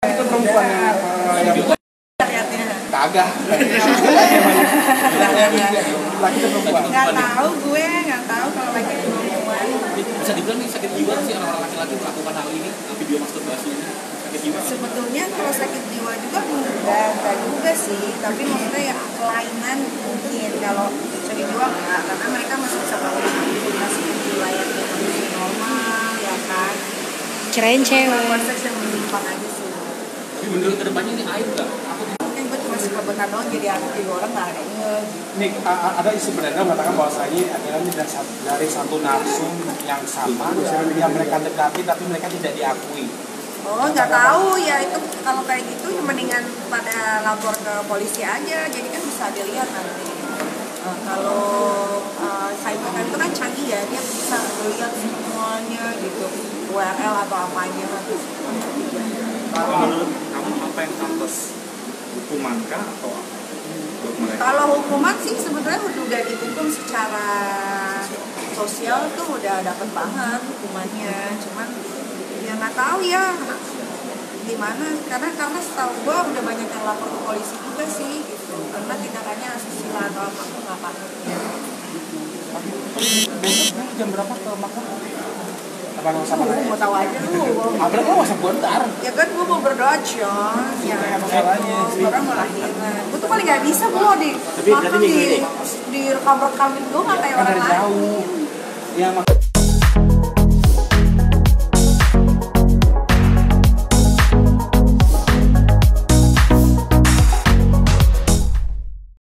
Itu perempuan yang lihatnya kagak. Laki itu perempuan. nggak tahu kalau laki itu perempuan. Bisa dibilang nih sakit jiwa sih orang-orang laki-laki melakukan hal ini, video masturbasi ini sakit jiwa. Sebetulnya kalau sakit jiwa juga enggak juga sih, tapi maksudnya ya kelainan mungkin. Kalau sakit jiwa enggak, karena mereka masih bisa melakukan aktivitas di layaknya manusia normal, ya kan. Kirain cewek. Proses yang menyimpang aja sih. Tapi menurut kedepannya ini aib nggak? Mungkin gue cuma suka benar doang, jadi orang nggak ada Nih ada isu beredar mengatakan bahwasanya adalah dari satu narsum yang sama yang mereka dekati tapi mereka tidak diakui. Oh, nggak tahu ya, itu kalau kayak gitu ya mendingan pada lapor ke polisi aja, jadi kan bisa dilihat nanti. Kalau cyber itu kan canggih ya, dia bisa melihat semuanya gitu, URL atau apanya. Kalau menurut kamu apa yang pantas, hukuman kah atau apa? Kalau hukuman sih sebenarnya udah dihukum secara sosial tuh udah dapet banget hukumannya, cuman ya nggak tahu ya gimana, karena setahu gue udah banyak yang lapor ke polisi juga sih gitu, karena tindakannya asusila atau apa tuh nggak patutnya. Besok jam berapa ke Makkah? Apa sama Mau tahu aja lu. Abang lo masa bentar. Ya kan gue mau berdoa John, ya masalahnya sih. orang mau lahiran. Gue tuh paling nggak bisa gue di Tapi berarti minggu ini? direkam-rekamin gue nggak kayak orang Dari lain. jauh. Ya